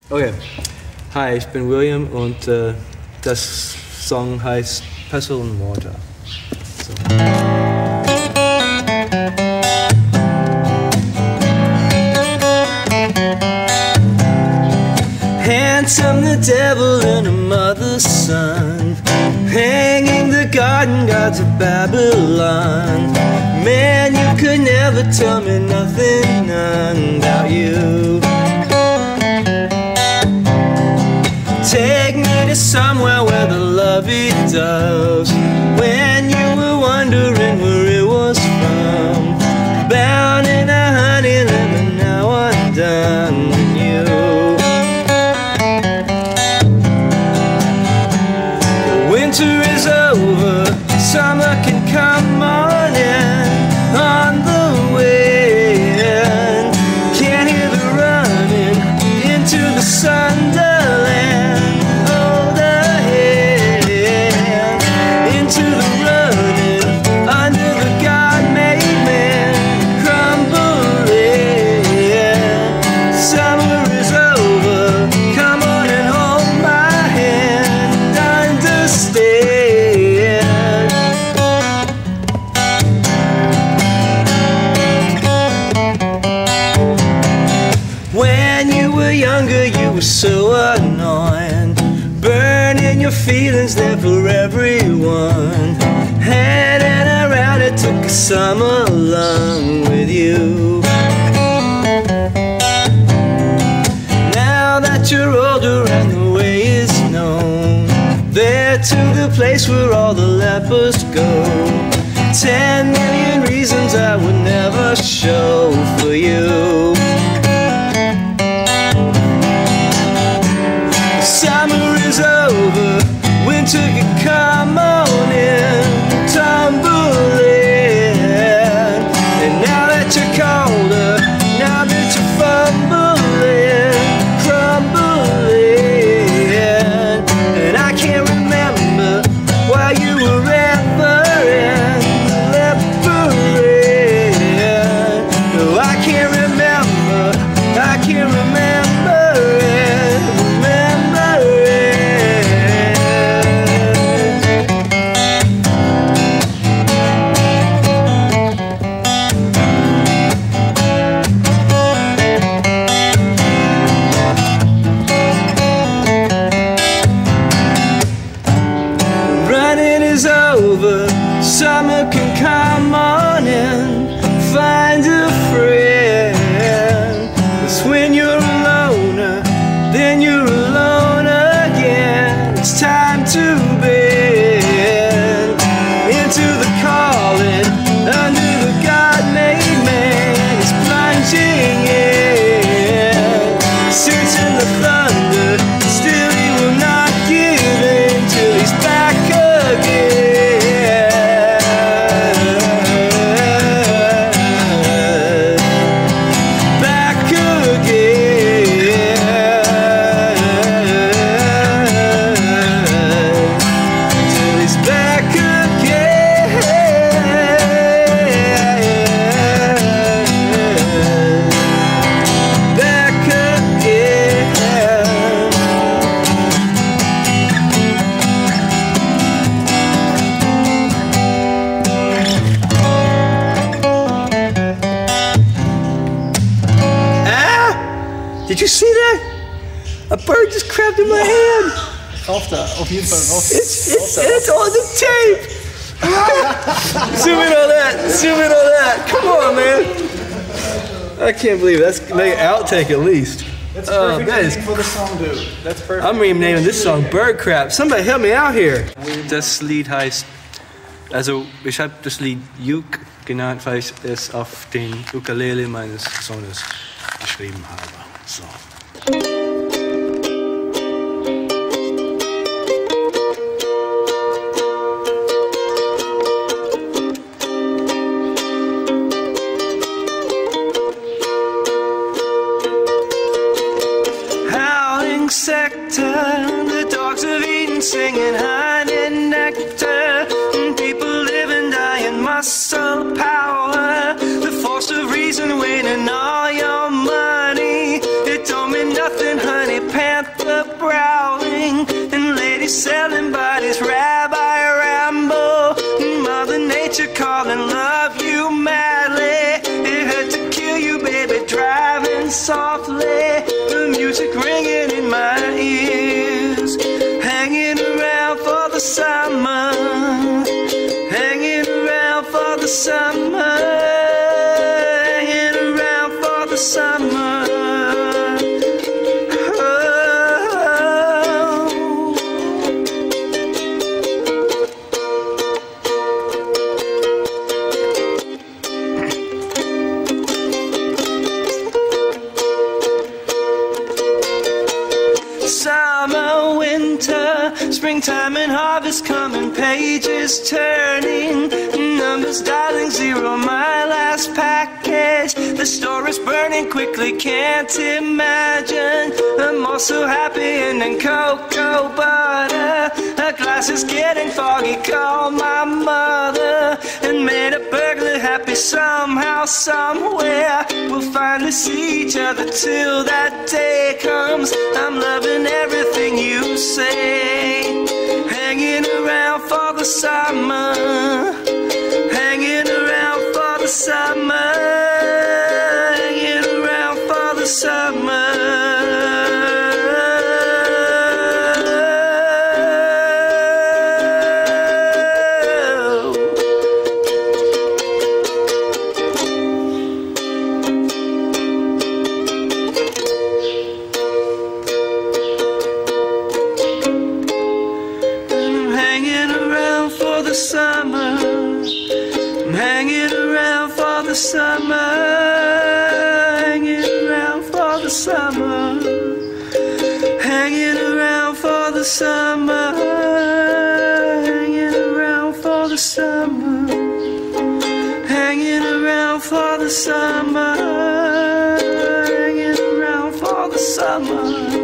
Okay, hi, ich bin William und das Song heißt Pestle and Mortar. So. Handsome the devil and a mother's son, hanging the garden gods of Babylon. Man, you could never tell me nothing, none about you. Take me to somewhere where the lovey-doves, when you were wondering where it was from. Bound in a honey lemon, now I'm done with you. The winter is over, summer can come on in, on the wind. Can't hear the running into the sunderland. So annoying, burning your feelings there for everyone. Heading around, it took a summer along with you. Now that you're older and the way is known, there to the place where all the lepers go. 10 million reasons I would never show for you. Summer is over, winter can come on in, tumble in. And now that you're colder, now that you're fumbling, crumbling. And I can't remember why you were ever in leopard. No, I can't remember, I can't remember it. Summer can come on in, find a friend. 'Cause when you're alone, then you're alone again. It's time to bend into the calling, under the God-made man. He's plunging in, sensing the thunder, still he will not give in till he's back again. Did you see that? A bird just crabbed in my hand. Rauf da, auf jeden Fall rauf. It's on the tape. Zoom in on that. Zoom in on that. Come on, man. I can't believe it. That's make an outtake at least. That's perfect name for the song, dude. That's perfect. I'm renaming this song Bird Crap. Somebody help me out here. Das Lied heißt, also ich habe das Lied Uke genannt, weil ich es auf den Ukulele meines Sohnes geschrieben habe. So. Howling sector, the dogs have eaten, singing honey and nectar. People live and die in muscle power. The force of reason winning all your money. It don't mean nothing, honey. music ringing in my ears, hanging around for the summer, hanging around for the summer, hanging around for the summer. Summer, winter, springtime and harvest coming, pages turning, numbers dialing zero, my last package. The store is burning quickly, can't imagine. I'm also happy and then cocoa butter. A glass is getting foggy, call my mother and made a burglar happy somehow, somewhere. We'll finally see each other till that day comes. I'm loving everything you say, hanging around for the summer, hanging around for the summer, hanging around for the summer. Summer, I'm hanging around for the summer, hanging around for the summer, hanging around for the summer, hanging around for the summer, hanging around for the summer, hanging around for the summer.